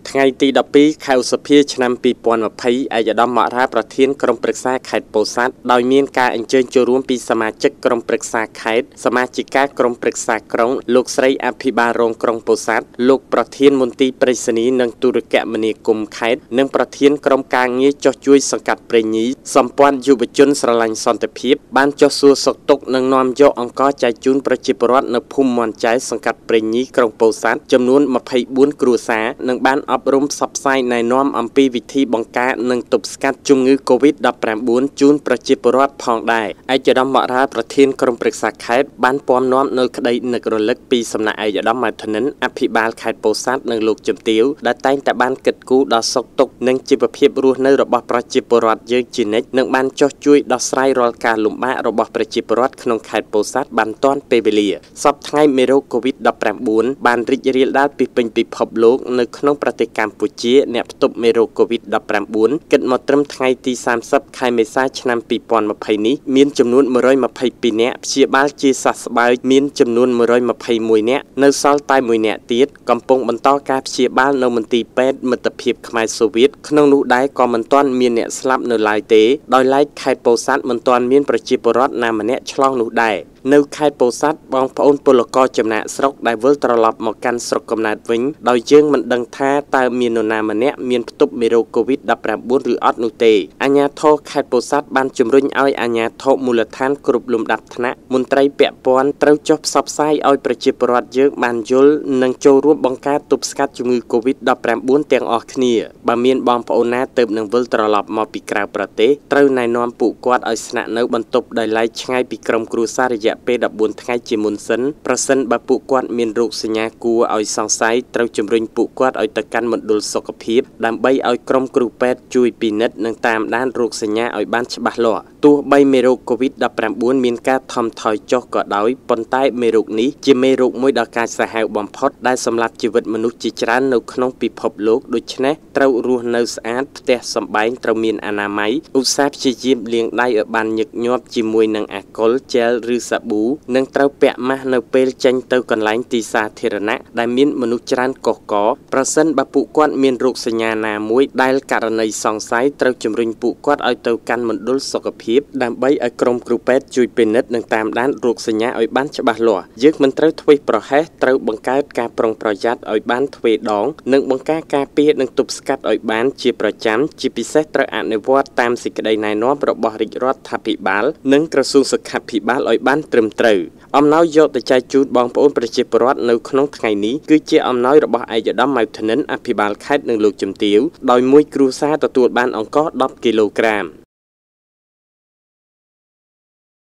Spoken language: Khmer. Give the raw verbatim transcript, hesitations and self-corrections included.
ថ្ងៃទីដប់ពីរខែឧសភាឆ្នាំពីរពាន់ម្ភៃឯកឧត្តមមហាប្រធានក្រុមប្រឹក្សាខេត្តពោធិ៍សាត់ដោយមានការអញ្ជើញចូលរួមពីសមាជិកក្រុមប្រឹក្សាខេត្តសមាជិកាក្រុមប្រឹក្សាក្រុងលោកស្រីអភិបាលរងក្រុងពោធិ៍សាត់លោកប្រធានមន្ទីរប្រៃសណីនិងទូរគមនាគមន៍ខេត្តនិងប្រធានក្រុមការងារចុះជួយសង្កាត់ព្រៃញីសម្ព័ន្ធយុវជនស្រឡាញ់សន្តិភាពបានចុះសួរសុខទុក្ខនិងនាំយកអង្ករចែកជូនប្រជាពលរដ្ឋនៅភូមិមន់ចៅសង្កាត់ព្រៃញីក្រុងពោធិ៍សាត់ចំនួនម្ភៃបួនគ្រួសារនិងបានអប់រំផ្សព្វផ្សាយណែនាំអំពីវិធីបង្ការនិងទប់ស្កាត់ជំងឺ កូវីដ ដប់ប្រាំបួន ជូនប្រជាពលរដ្ឋផងដែរឯកឧត្តមមហាប្រធានក្រុមប្រឹក្សាខេត្តបានពំនាំនៅក្តីនឹករលឹកពីសំណាក់ឯកឧត្តមម៉ៅធនិនអភិបាលខេត្តពោធិ៍សាត់និងលោកជំទាវដែលតែងតែបានគិតគូរដល់សុខទុក្ខនិងជីវភាពរស់នៅរបស់ប្រជាពលរដ្ឋយើងជានិច្ចនិងបានចុះជួយដោះស្រាយរាល់ការលំបាករបស់ប្រជាពលរដ្ឋក្នុងខេត្តពោធិ៍សាត់បានទាន់ពេលវេលាសពថ្ងៃមេរោគ កូវីដ ដប់ប្រាំបួន បានរីករាលដាលពីពេញពិភពលោកនៅក្នុងប្រទេសកម្ពុជាអ្នកផ្ទុកមេរោគ កូវីដ ដប់ប្រាំបួន គិតមកត្រឹមថ្ងៃទីសាមសិបខែមេសាឆ្នាំពីរពាន់ម្ភៃនេះមានចំនួនមួយរយម្ភៃពីរនាក់ព្យាបាលជាសះស្បើយមានចំនួនមួយរយម្ភៃមួយនាក់នៅសល់តែមួយនាក់ទៀតកំពុងបន្តការព្យាបាលនៅមន្ទីរពេទ្យមិត្តភាពខ្មែរសូវៀតក្នុងនោះដែរក៏មិនទាន់មានអ្នកស្លាប់នៅឡើយទេដោយឡែកខេត្តពោធិ៍សាត់មិនទាន់មានប្រជាពលរដ្ឋណាម្នាក់ឆ្លងនោះដែរនៅខេត្តពោធិ៍សាត់បងប្អូនពលករចំណាក់ស្រុកដែលវិលត្រឡប់មកកាន់ស្រុកកំណើតវិញដោយយើងមិនដឹងថាតើមាននរណាម្នាក់មានផ្ទុកមេរោគ កូវីដ ដប់ប្រាំបួន ឬអត់នោះទេអាជ្ញាធរខេត្តពោធិ៍សាត់បានជំរុញឲ្យអាជ្ញាធរមូលដ្ឋានគ្រប់លំដាប់ថ្នាក់មន្ត្រីពាក់ព័ន្ធត្រូវចុះផ្សព្វផ្សាយឲ្យប្រជាពលរដ្ឋយើងបានយល់និងចូលរួមបង្ការទប់ស្កាត់ជំងឺ កូវីដ ដប់ប្រាំបួន ទាំងអស់គ្នាបើមានបងប្អូនណាទើបនឹងវិលត្រឡប់មកពីក្រៅប្រទេសត្រូវណែនាំពួកគាត់ឲ្យស្នាក់នៅបន្ទប់ដោយឡែកឆ្ងាយពីក្រុមគ្រួសាររយៈពេលដប់បួនថ្ងៃជាមុនសិនប្រសិនបើពួកគាត់មានរោគសញ្ញាគួរឲ្យសង្ស័យត្រូវជំរុញពួកគាត់ឲ្យទៅកាន់មណ្ឌលសុខភាពដើម្បីឲ្យក្រុមគ្រូពេទ្យជួយពិនិត្យនិងតាមដានរោគសញ្ញាឲ្យបានច្បាស់លាស់ទោះបីមេរោគ កូវីដ ដប់ប្រាំបួន មានការថមថយចុះក៏ដោយប៉ុន្តែមេរោគនេះជាមេរោគមួយដ៏កាចសាហាវបំផុតដែលសម្លាប់ជីវិតមនុស្សជាច្រើននៅក្នុងពិភពលោកដូច្នេះត្រូវរស់នៅស្អាតផ្ទះសម្បែងត្រូវមានអនាម័យឧស្សាហ៍ព្យាយាមលាងដៃឲ្យបានញឹកញាប់ជាមួយនឹងអាល់កុលជែលឬសាប៊ូនិងត្រូវពាក់ម៉ាស់នៅពេលចេញទៅកន្លែងទីសាធារណៈដែលមានមនុស្សច្រើនកុះករប្រសិនបើពួកគាត់មានរោគសញ្ញាណាមួយដែលករណីសង្ស័យត្រូវជំរុញពួកគាត់ឲ្យទៅកាន់មណ្ឌលសុខភាពដើម្បីឲ្យក្រុមគ្រូពេទ្យជួយពិនិត្យនិងតាមដានរោគសញ្ញាឲ្យបានច្បាស់លាស់យើងមិនត្រូវធ្វេសប្រហែសត្រូវបង្កើតការប្រុងប្រយ័ត្នឲ្យបានទ្វេដងនិងបង្ការការពារនិងទប់ស្កាត់ឲ្យបានជាប្រចាំជាពិសេសត្រូវអនុវត្តតាមសេចក្តីណែនាំរបស់រាជរដ្ឋាភិបាលនិងក្រសួងសុខាភិបាលឲ្យបានត្រឹមត្រូវអំណោយយកទៅចែកជូនបងប្អូនប្រជាពលរដ្ឋនៅក្នុងថ្ងៃនេះគឺជាអំណោយរបស់ឯកឧត្តមម៉ៅធនិនអភិបាលខេត្តនិងលោកជំទាវដោយមួយគ្រួសារទទួលបានអង្ករដប់គីឡូក្រាម